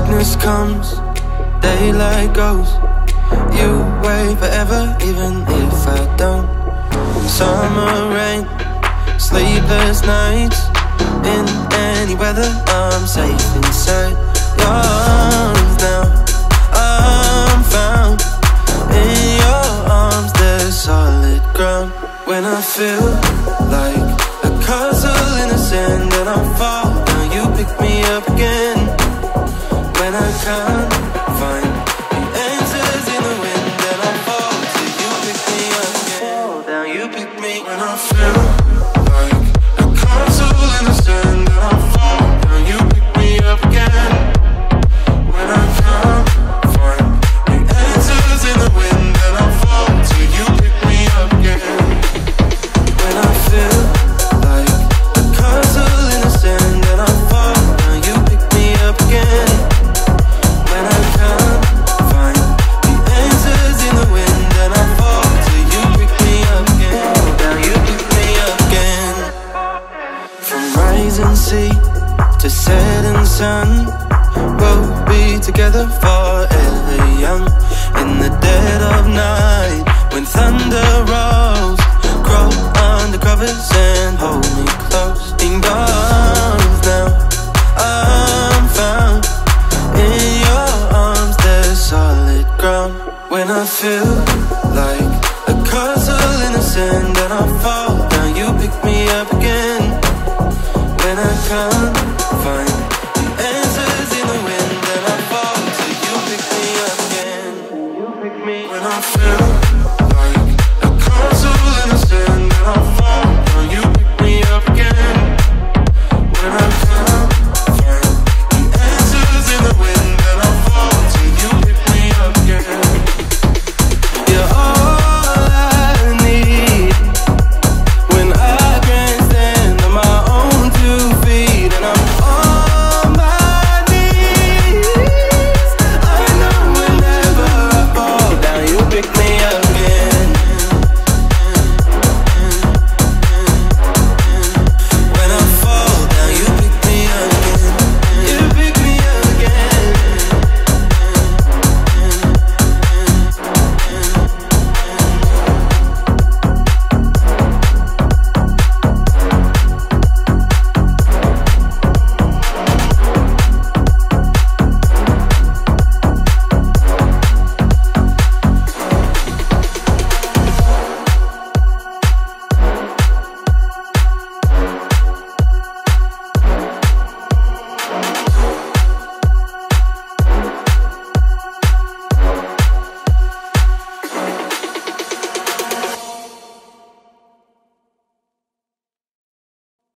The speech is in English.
Darkness comes, daylight goes. You wait forever, even if I don't. Summer rain, sleepless nights. In any weather, I'm safe inside your arms now. I'm found in your arms, there's solid ground. When I feel like a castle in the sand and I fall down, you pick me up again. When I can't find the answers in the wind and I fall till you pick me up again. Down, you pick me. When I feel like a castle in the sand and I fall down, you pick me up again. When I can't find the answers in the wind and I fall till you pick me up again. When I feel like a castle in the sand and I fall down, you pick me up again. When I can't find the answers in the wind and I fall till you pick me up again. Down, you pick me up again. From rising sea to setting sun, we'll be together forever young. In the dead of night, when thunder rolls, crawl under covers and hold me close. In your arms now, I'm found in your arms, there's solid ground. When I feel like a castle in the sand and I fall down, you pick me up again. When I can't find the answers in the wind and I fall till you pick me up again. You pick me. When I feel like a castle in the sand and I fall down, you pick me up again. When I